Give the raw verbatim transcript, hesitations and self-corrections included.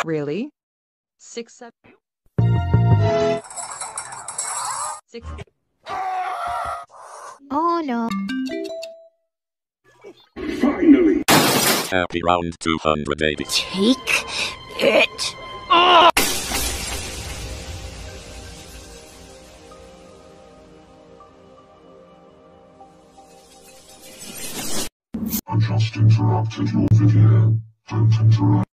really? Six, seven, six. Oh no. Finally! Happy round two hundred eighty. Take it. I just interrupted your video. Don't interrupt.